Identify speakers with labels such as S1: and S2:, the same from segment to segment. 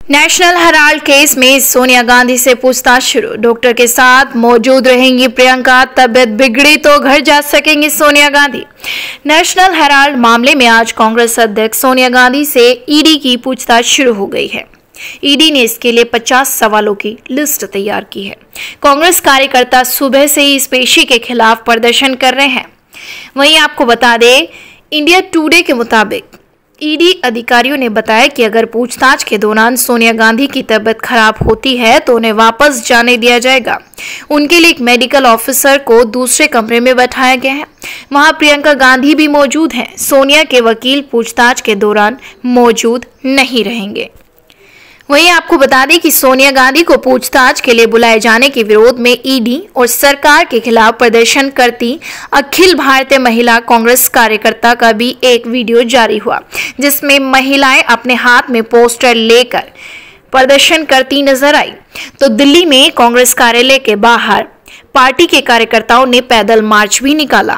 S1: National Herald case में सोनिया गांधी से पूछताछ शुरू। डॉक्टर के साथ मौजूद रहेंगी प्रियंका, तबीयत बिगड़ी तो घर जा सकेंगी सोनिया गांधी। नेशनल हेराल्ड मामले में आज कांग्रेस अध्यक्ष सोनिया गांधी से ईडी की पूछताछ शुरू हो गई है। ईडी ने इसके लिए 50 सवालों की लिस्ट तैयार की है। कांग्रेस कार्यकर्ता सुबह से ही इस पेशी के खिलाफ प्रदर्शन कर रहे हैं। वहीं आपको बता दें, इंडिया टुडे के मुताबिक ईडी अधिकारियों ने बताया कि अगर पूछताछ के दौरान सोनिया गांधी की तबीयत खराब होती है तो उन्हें वापस जाने दिया जाएगा। उनके लिए एक मेडिकल ऑफिसर को दूसरे कमरे में बैठाया गया है। वहां प्रियंका गांधी भी मौजूद हैं। सोनिया के वकील पूछताछ के दौरान मौजूद नहीं रहेंगे। वहीं आपको बता दें कि सोनिया गांधी को पूछताछ के लिए बुलाए जाने के विरोध में ईडी और सरकार के खिलाफ प्रदर्शन करती अखिल भारतीय महिला कांग्रेस कार्यकर्ता का भी एक वीडियो जारी हुआ, जिसमें महिलाएं अपने हाथ में पोस्टर लेकर प्रदर्शन करती नजर आई। तो दिल्ली में कांग्रेस कार्यालय के बाहर पार्टी के कार्यकर्ताओं ने पैदल मार्च भी निकाला।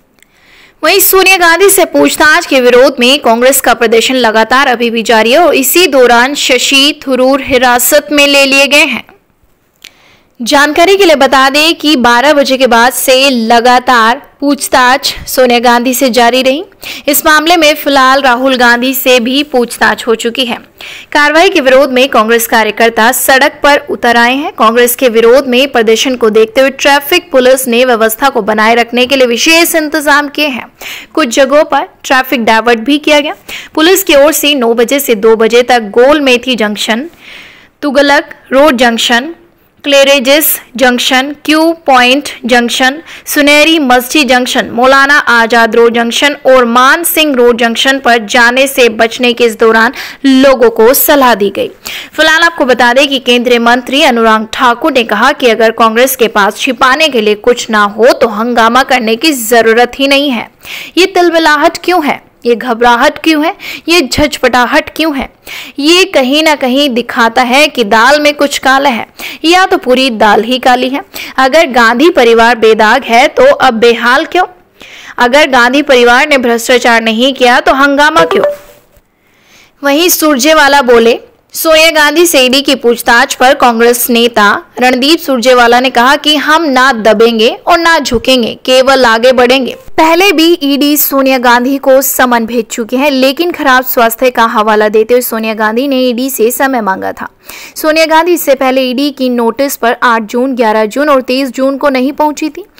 S1: वहीं सोनिया गांधी से पूछताछ के विरोध में कांग्रेस का प्रदर्शन लगातार अभी भी जारी है और इसी दौरान शशि थरूर हिरासत में ले लिए गए हैं। जानकारी के लिए बता दें कि 12 बजे के बाद से लगातार पूछताछ सोनिया गांधी से जारी रही। इस मामले में फिलहाल राहुल गांधी से भी पूछताछ हो चुकी है। कार्रवाई के विरोध में कांग्रेस कार्यकर्ता सड़क पर उतर आए हैं। कांग्रेस के विरोध में प्रदर्शन को देखते हुए ट्रैफिक पुलिस ने व्यवस्था को बनाए रखने के लिए विशेष इंतजाम किए हैं। कुछ जगहों पर ट्रैफिक डायवर्ट भी किया गया। पुलिस की ओर से 9 बजे से 2 बजे तक Gol Methi junction, Tughlaq road junction, Claridges junction, Q point junction, Sunehri Masjid junction, Maulana Azad road junction और मान सिंह रोड जंक्शन पर जाने से बचने के इस दौरान लोगों को सलाह दी गई। फिलहाल आपको बता दें कि केंद्रीय मंत्री अनुराग ठाकुर ने कहा कि अगर कांग्रेस के पास छिपाने के लिए कुछ ना हो तो हंगामा करने की जरूरत ही नहीं है। ये तिलमिलाहट क्यों है? ये घबराहट क्यों है? ये झचपटाहट क्यों है? ये कहीं ना कहीं दिखाता है कि दाल में कुछ काला है या तो पूरी दाल ही काली है। अगर गांधी परिवार बेदाग है तो अब बेहाल क्यों? अगर गांधी परिवार ने भ्रष्टाचार नहीं किया तो हंगामा क्यों? वहीं सुरजेवाला बोले, सोनिया गांधी से ईडी की पूछताछ पर कांग्रेस नेता रणदीप सुरजेवाला ने कहा कि हम ना दबेंगे और ना झुकेंगे, केवल आगे बढ़ेंगे। पहले भी ईडी सोनिया गांधी को समन भेज चुकी है, लेकिन खराब स्वास्थ्य का हवाला देते हुए सोनिया गांधी ने ईडी से समय मांगा था। सोनिया गांधी इससे पहले ईडी की नोटिस पर 8 जून, 11 जून और 23 जून को नहीं पहुंची थी।